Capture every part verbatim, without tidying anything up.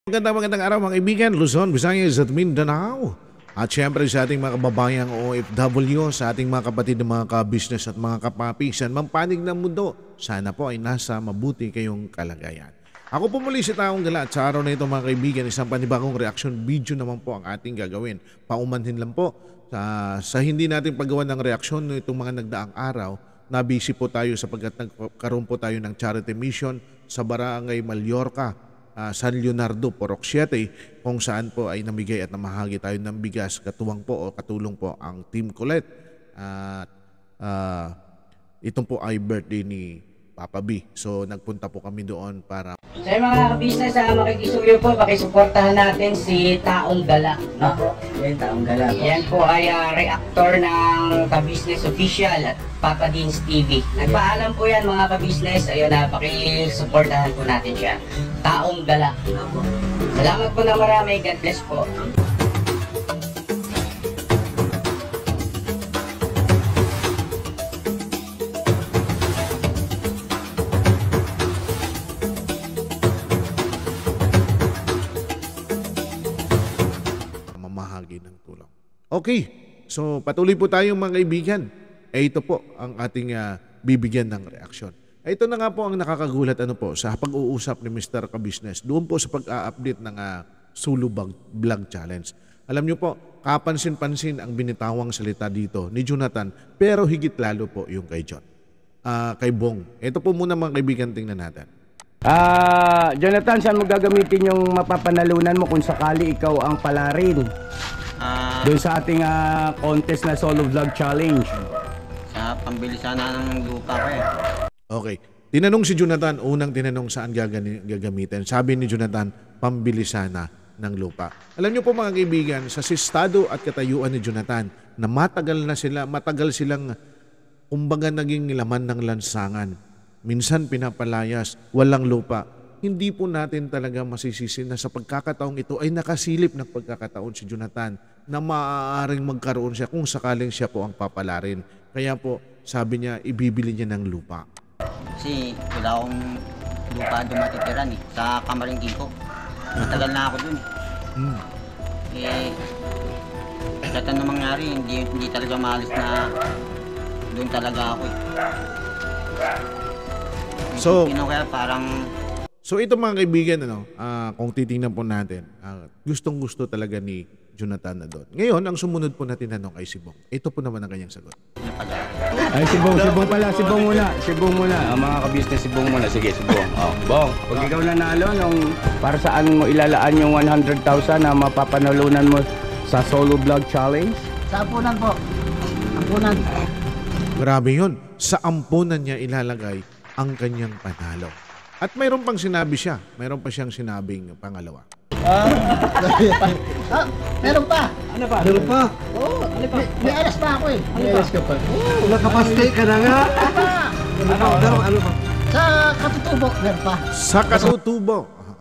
Magandang magandang araw mga kaibigan, Luzon, Visayas at Mindanao. At syempre sa ating mga kababayang O F W, sa ating mga kapatid na mga ka-business at mga kapapisan, mampanig ng mundo. Sana po ay nasa mabuti kayong kalagayan. Ako po muli si Taong Gala at sa araw na ito mga kaibigan, isang panibagong reaction video naman po ang ating gagawin. Paumanhin lang po sa, sa hindi natin paggawa ng reaksyon no itong mga nagdaang araw. Nabisi po tayo sapagkat nagkaroon po tayo ng charity mission sa Barangay Mallorca, Uh, San Leonardo, Poroc Siete, kung saan po ay namigay at namahagi tayo ng bigas, katuwang po o katulong po ang Team Colette. At uh, uh, itong po ay birthday ni Papa B. So nagpunta po kami doon para... So yung mga business na makikisuyo po, pakisuportahan natin si Taong Gala. No? Yan, Taong Gala po. Yan po ay uh, reactor ng Ka-Business Official at Papa Deans T V. Nagpaalam po yan mga ka-business. Ayun na, pakisuportahan po natin siya. Taong Gala. Salamat po na marami. God bless po. Mamahagi ng tulong. Okay, so patuloy po tayong mga kaibigan. Eh ito po ang ating uh, bibigyan ng reaksyon. Ito na nga po ang nakakagulat ano po sa pag-uusap ni Mister Ka-Business doon po sa pag-a-update ng uh, Solo Vlog Challenge. Alam niyo po, kapansin-pansin ang binitawang salita dito ni Jonathan, pero higit lalo po yung kay John. Uh, kay Bong. Ito po muna mga kaibigan, tingnan natin. Ah, Jonathan, saan mo gagamitin yung mapapanalunan mo kung sakali ikaw ang palarin? Ah, Doon sa ating ah, contest na Solo Vlog Challenge. sa pambili sana ng lupa ko eh. Okay. Tinanong si Jonathan, unang tinanong saan gagani- gagamitin. Sabi ni Jonathan, pambili sana ng lupa. Alam niyo po mga kaibigan, sa sistado at katayuan ni Jonathan, na matagal na sila, matagal silang kumbaga naging laman ng lansangan. Minsan pinapalayas, walang lupa. Hindi po natin talaga masisisi na sa pagkakataong ito ay nakasilip ng pagkakataon si Jonathan na maaaring magkaroon siya kung sakaling siya po ang papalarin. Kaya po, sabi niya, ibibili niya ng lupa. Kasi wala akong lupa doon matitiran eh. Sa Kamaringking ko. Matagal na ako doon eh. Hmm. Eh, kahit ano mangyari, hindi, hindi talaga maalis na doon talaga ako eh. So, Yun kaya parang So ito mga kaibigan, ano, ah, kung titingnan po natin, ah, gustong gusto talaga ni Jonathan na doon. Ngayon, ang sumunod po na tinanong ay si Bong. Ito po naman ang kanyang sagot. napag- Ay, si Bong, si Bong pala, si Bong muna. Si Bong muna. Ang mga ka-business, si Bong muna. Sige, si Bong. Oh, Bong, pag ikaw nanalo, nung, para saan mo ilalaan yung one hundred thousand na mapapanalunan mo sa Solo Vlog Challenge? Sa ampunan po. Ampunan. Grabe yun. Sa ampunan niya ilalagay ang kanyang panalo. At mayroon pang sinabi siya. Mayroon pa siyang sinabing pangalawa. Ah, meron pa. Ano pa? Meron pa? Oo, ano pa? May, may alas pa ako eh. May alas ka pa. Nakapaste ka na nga. Ano pa? Ano, ano pa? Sa katutubo, meron pa. Sa katutubo.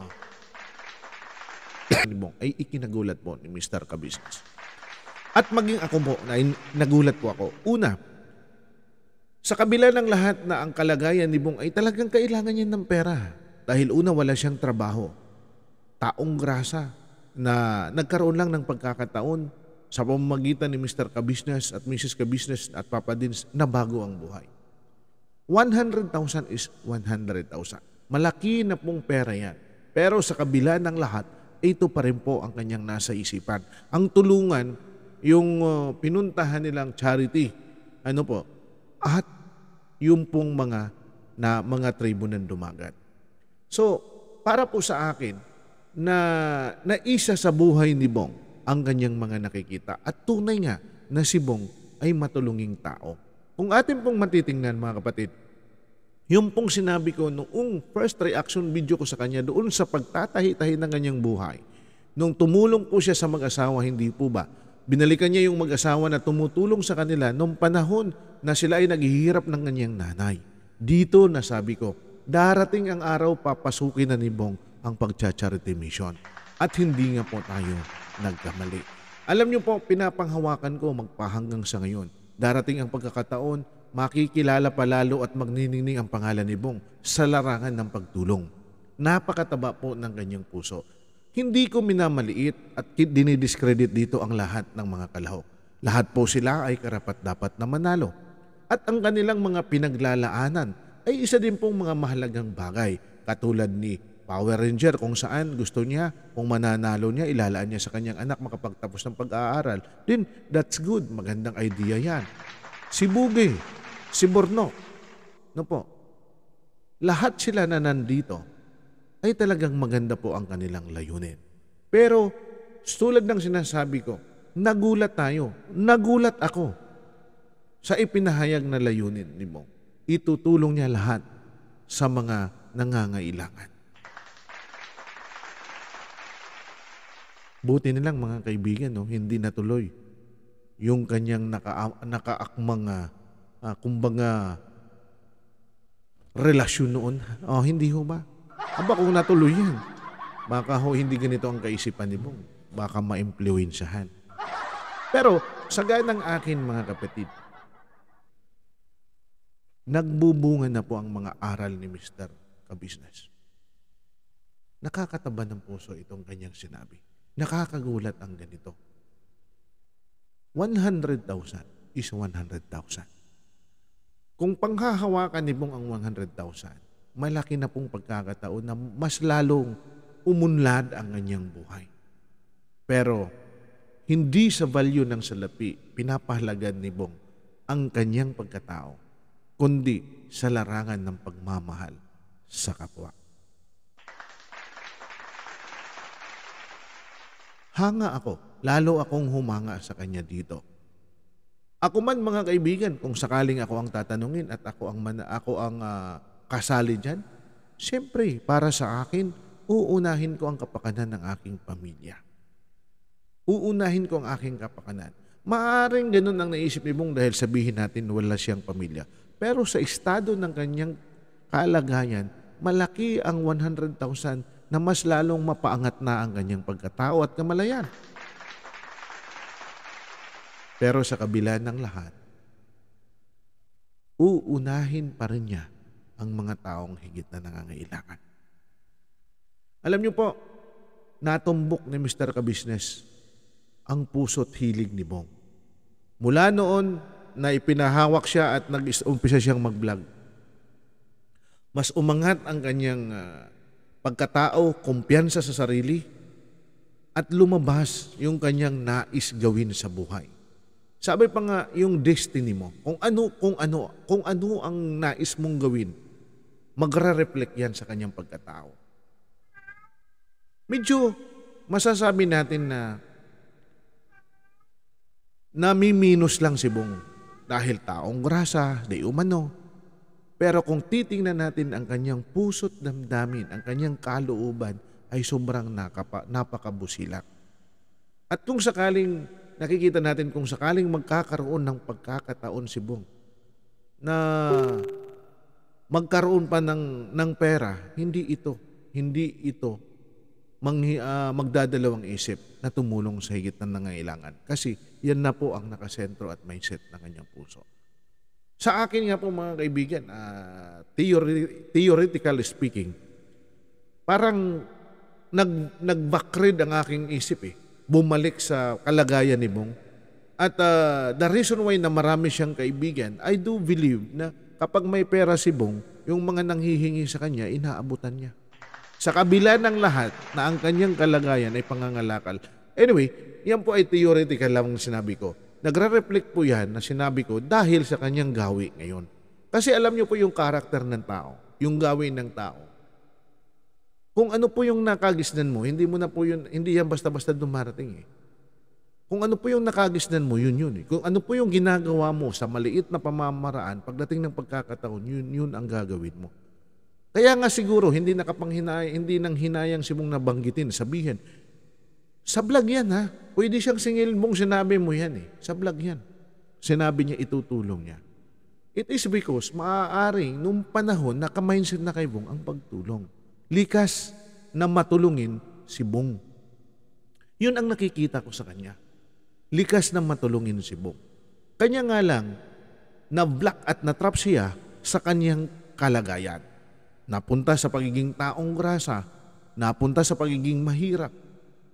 Ni Bong ay ikinagulat po ni Mister Ka-Business. At maging ako po, na nagulat po ako. Una, sa kabila ng lahat na ang kalagayan ni Bong ay talagang kailangan niya ng pera. Dahil una, wala siyang trabaho. Taong grasa na nagkaroon lang ng pagkakataon sa pamamagitan ni Mister Ka-Business at Missus Ka-Business at Papa Dins na bago ang buhay. one hundred thousand is one hundred thousand. Malaki na pong pera yan. Pero sa kabila ng lahat, ito pa rin po ang kanyang nasa isipan. Ang tulungan, yung uh, pinuntahan nilang charity, ano po, at yung pong mga na mga tribo ng dumagat. So, para po sa akin, na naisa sa buhay ni Bong ang kanyang mga nakikita at tunay nga na si Bong ay matulunging tao. Kung atin pong matitingnan mga kapatid, yung pong sinabi ko noong first reaction video ko sa kanya doon sa pagtatahi-tahi ng kanyang buhay, nung tumulong po siya sa mag-asawa, hindi po ba? Binalikan niya yung mag-asawa na tumutulong sa kanila nung panahon na sila ay naghihirap ng kanyang nanay. Dito nasabi ko, darating ang araw papasukin na ni Bong ang pagcha-charity mission. At hindi nga po tayo nagkamali. Alam niyo po, pinapanghawakan ko magpahanggang sa ngayon. Darating ang pagkakataon, makikilala palalo at magniningning ang pangalan ni Bong sa larangan ng pagtulong. Napakataba po ng kanyang puso. Hindi ko minamaliit at dinidiscredit dito ang lahat ng mga kalahok. Lahat po sila ay karapat-dapat na manalo. At ang kanilang mga pinaglalaanan ay isa din pong mga mahalagang bagay. Katulad ni Power Ranger kung saan gusto niya, kung mananalo niya, ilalaan niya sa kanyang anak makapagtapos ng pag-aaral. Then, that's good. Magandang idea yan. Si Bugay, si Borno, no po, lahat sila na nandito ay talagang maganda po ang kanilang layunin. Pero, tulad ng sinasabi ko, nagulat tayo, nagulat ako sa ipinahayag na layunin ni Bong. Itutulong niya lahat sa mga nangangailangan. Buti nilang mga kaibigan, no, hindi natuloy yung kanyang naka, nakaakmang, uh, kumbaga, relasyon noon. Oh, hindi ho ba? Aba kung natuloy yan, baka ho hindi ganito ang kaisipan ni Bong. Baka ma-influensyahan. Pero sa gaya ng akin mga kapatid, nagbubunga na po ang mga aral ni Mister Kabisnes. Nakakataba ng puso itong kanyang sinabi. Nakakagulat ang ganito. one hundred thousand is one hundred thousand. Kung panghahawakan ni Bong ang one hundred thousand, malaki na pong pagkakataon na mas lalong umunlad ang kanyang buhay. Pero hindi sa value ng salapi pinapahalagan ni Bong ang kanyang pagkatao, kundi sa larangan ng pagmamahal sa kapwa. Hanga ako, lalo akong humanga sa kanya dito. Ako man mga kaibigan, kung sakaling ako ang tatanungin at ako ang, man, ako ang uh, kasali dyan, siyempre para sa akin, uunahin ko ang kapakanan ng aking pamilya. Uunahin ko ang aking kapakanan. Maaring ganun ang naisip ni Bong dahil sabihin natin wala siyang pamilya. Pero sa estado ng kanyang kalagayan, malaki ang one hundred thousand na mas lalong mapaangat na ang kanyang pagkatao at kamalayan. Pero sa kabila ng lahat, uunahin pa rin niya ang mga taong higit na nangangailangan. Alam niyo po, natumbok ni Mister Kabisnes ang puso't hilig ni Bong. Mula noon na ipinahawak siya at nag-umpisa siyang mag-vlog, mas umangat ang kanyang uh, pagkatao, kumpiyansa sa sarili, at lumabas yung kanyang nais gawin sa buhay. Sabi pa nga, yung destiny mo, kung ano, kung ano, kung ano ang nais mong gawin, magre-reflect yan sa kanyang pagkatao. Medyo masasabi natin na namiminos lang si Bong dahil taong grasa, di umano. Pero kung titingnan natin ang kanyang puso't damdamin, ang kanyang kalooban, ay sobrang nakapa, napakabusilak. At kung sakaling, nakikita natin kung sakaling magkakaroon ng pagkakataon si Bong na magkaroon pa ng, ng pera, hindi ito, hindi ito manghi, uh, magdadalawang isip na tumulong sa higit na nangailangan. Kasi yan na po ang nakasentro at mindset ng kanyang puso. Sa akin nga po mga kaibigan, uh, theory, theoretically speaking, parang nag, nag-backread ang aking isip eh. Bumalik sa kalagayan ni Bong. At uh, the reason why na marami siyang kaibigan, I do believe na kapag may pera si Bong, yung mga nanghihingi sa kanya, inaabutan niya. Sa kabila ng lahat na ang kanyang kalagayan ay pangangalakal. Anyway, yan po ay theoretical lang sinabi ko. Nagre-reflect po yan na sinabi ko dahil sa kanyang gawi ngayon. Kasi alam niyo po yung karakter ng tao, yung gawin ng tao. Kung ano po yung nakagisnan mo, hindi mo na po yun, hindi yan basta-basta dumarating eh. Kung ano po yung nakagisnan mo, yun yun eh. Kung ano po yung ginagawa mo sa maliit na pamamaraan, pagdating ng pagkakataon, yun yun ang gagawin mo. Kaya nga siguro, hindi nakapanghinay, hindi nang hinayang si Bong nabanggitin, sabihin, sa vlog yan ha, pwede siyang singil mong sinabi mo yan eh. Sa vlog yan. Sinabi niya, itutulong niya. It is because maaaring nung panahon, naka-mindset na kay Bong ang pagtulong. Likas na matulungin si Bong. Yun ang nakikita ko sa kanya. Likas na matulungin si Bong. Kanya nga lang, na-block at na-trap siya sa kanyang kalagayan. Napunta sa pagiging taong grasa, napunta sa pagiging mahirap,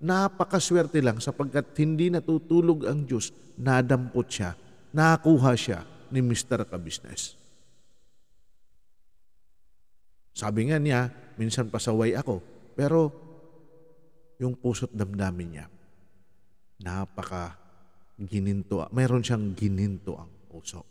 napakaswerte lang sapagkat hindi natutulog ang Diyos, nadampot siya, nakuha siya ni mister Kabisnes. Sabi nga niya, minsan pasaway ako, pero yung puso't damdamin niya, napaka gininto, mayroon siyang gininto ang puso.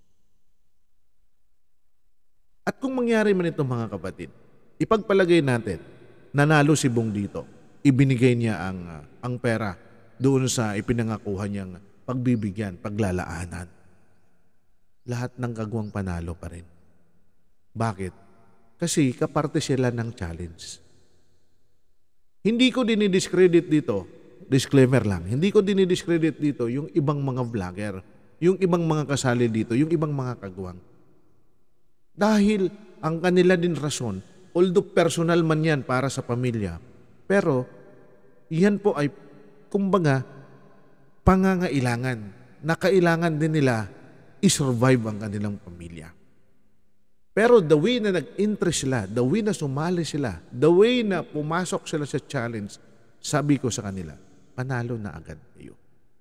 At kung mangyari man ito mga kapatid, ipagpalagay natin, nanalo si Bong dito, ibinigay niya ang, uh, ang pera doon sa ipinangakuha niyang pagbibigyan, paglalaanan. Lahat ng kagwang panalo pa rin. Bakit? Kasi kaparte sila ng challenge. Hindi ko dinidiscredit dito, disclaimer lang, hindi ko dinidiscredit dito yung ibang mga vlogger, yung ibang mga kasali dito, yung ibang mga kagwang. Dahil ang kanila din rason, although personal man yan para sa pamilya, pero yan po ay kumbaga pangangailangan na kailangan din nila i-survive ang kanilang pamilya. Pero the way na nag-interest sila, the way na sumali sila, the way na pumasok sila sa challenge, sabi ko sa kanila, panalo na agad kayo.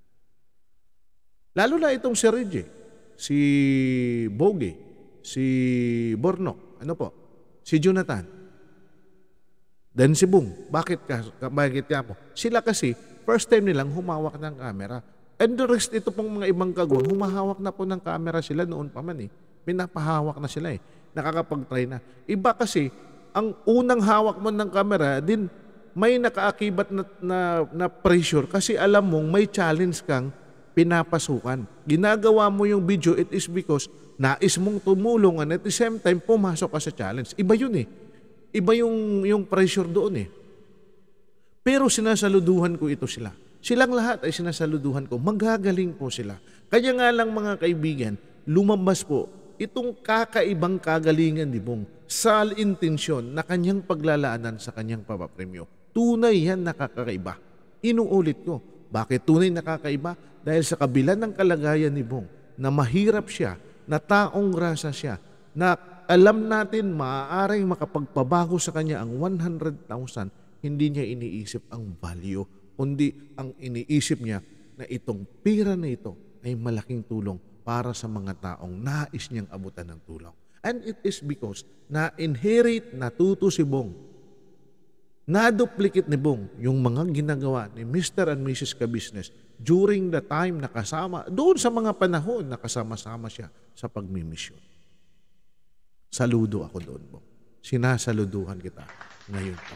Lalo na itong si Reggie, si Bogie, si Bornok, ano po, si Jonathan, then si Bong. Bakit ka? Bakit ka po? Sila kasi, first time nilang humawak ng camera. And the rest, ito pong mga ibang kagwang, humahawak na po ng camera sila noon pa man eh. Pinapahawak na sila eh. Nakakapag-try na. Iba kasi, ang unang hawak mo ng camera, din may nakaakibat na, na, na pressure kasi alam mong may challenge kang pinapasukan. Ginagawa mo yung video, it is because nais mong tumulong and at the same time, pumasok ka sa challenge. Iba yun eh. Iba yung, yung pressure doon eh. Pero sinasaluduhan ko ito sila. Silang lahat ay sinasaluduhan ko. Magagaling po sila. Kaya nga lang mga kaibigan, lumabas po itong kakaibang kagalingan ni Bong sa intensyon na kanyang paglalaanan sa kanyang papapremyo. Tunay yan nakakaiba. Inuulit ko. Bakit tunay nakakaiba? Dahil sa kabila ng kalagayan ni Bong na mahirap siya, na taong grasa siya, na alam natin maaaring makapagpabago sa kanya ang one hundred thousand, hindi niya iniisip ang value, kundi ang iniisip niya na itong pira na ito ay malaking tulong para sa mga taong nais niyang abutan ng tulong. And it is because na-inherit, natuto si Bong, na-duplicate ni Bong yung mga ginagawa ni mister and missus Kabisnes during the time na kasama, doon sa mga panahon na kasama-sama siya sa pagmimisyon. Saludo ako doon, Bong. Sinasaluduhan kita ngayon pa.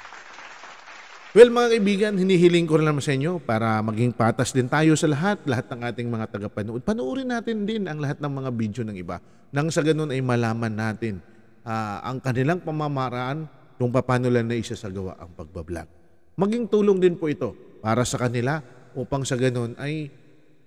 Well, mga kaibigan, hinihiling ko rin naman sa inyo para maging patas din tayo sa lahat, lahat ng ating mga tagapanood. Panoorin natin din ang lahat ng mga video ng iba. Nang sa ganun ay malaman natin uh, ang kanilang pamamaraan kung paano lang na isasagawa ang pagbablog. Maging tulong din po ito para sa kanila upang sa ganun ay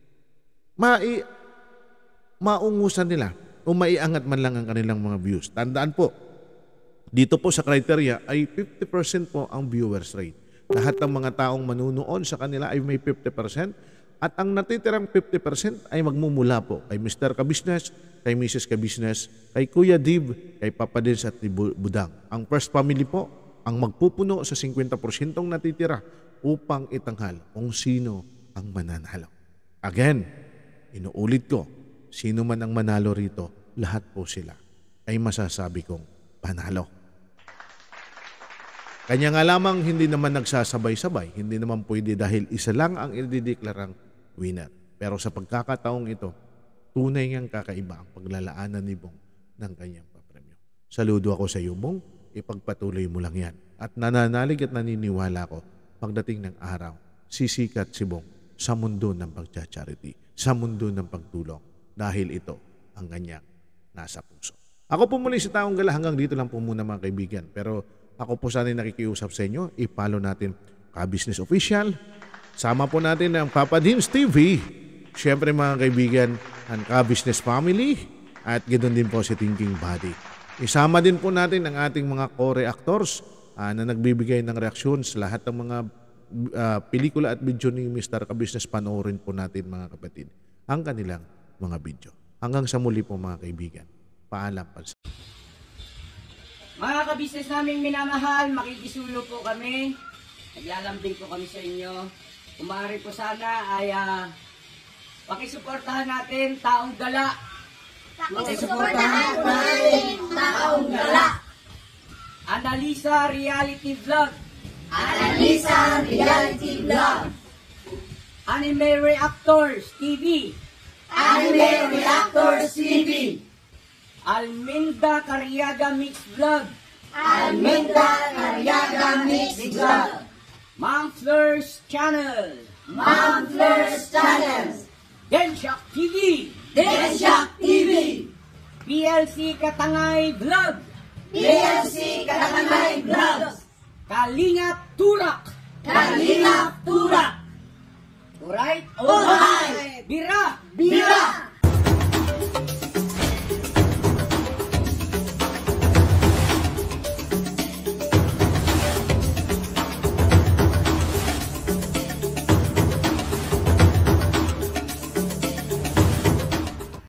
mai maungusan nila o maiangat man lang ang kanilang mga views. Tandaan po, dito po sa criteria ay fifty percent po ang viewers rate. Lahat ng mga taong manunood sa kanila ay may fifty percent at ang natitirang fifty percent ay magmumula po kay mister Kabisnes, kay missus Kabisnes, kay Kuya Dib, kay Papa Dins at ni Budang. Ang first family po ang magpupuno sa fifty percent natitira upang itanghal kung sino ang mananalo. Again, inuulit ko, sino man ang manalo rito, lahat po sila ay masasabi kong panalo. Kanya nga lamang hindi naman nagsasabay-sabay, hindi naman pwede dahil isa lang ang idideklarang winner. Pero sa pagkakataong ito, tunay ngang kakaiba ang paglalaanan ni Bong ng kanyang papremyo. Saludo ako sa iyo, Bong. Ipagpatuloy mo lang yan. At nananalig at naniniwala ko, pagdating ng araw, sisikat si Bong sa mundo ng pagcha-charity, sa mundo ng pagtulong, dahil ito ang kanyang nasa puso. Ako po muli si Taong Gala, hanggang dito lang po muna mga kaibigan. Pero ako po sana'y nakikiusap sa inyo, i-follow natin Kabisnes Official. Sama po natin ang Papa Dins T V. Siyempre mga kaibigan, ang Kabisnes Family. At ganoon din po si Thinking Body. Isama din po natin ang ating mga co-reactors uh, na nagbibigay ng reaksyon sa lahat ng mga uh, pelikula at video ni mister Kabisnes. Panoorin po natin mga kapatid ang kanilang mga video. Hanggang sa muli po mga kaibigan. Paalam pa. Mga kabisnes naming minamahal, makikisulo po kami Naglalambing po kami sa inyo. Kung maaari po sana ay uh, pakisuportahan natin Taong Gala. Pakisuportahan natin Taong Gala. Analisa Reality Vlog. Analisa Reality Vlog. Anime Reactors T V. Anime Reactors T V. Alminda Cariaga Mix Vlog. Alminda Cariaga Mix Vlog. Ma'am Fleurs Channel. Ma'am Fleurs Channel. Denshock T V. Denshock T V. P L C Katangay Vlog. P L C Katangay Vlog. Kalingap Turak.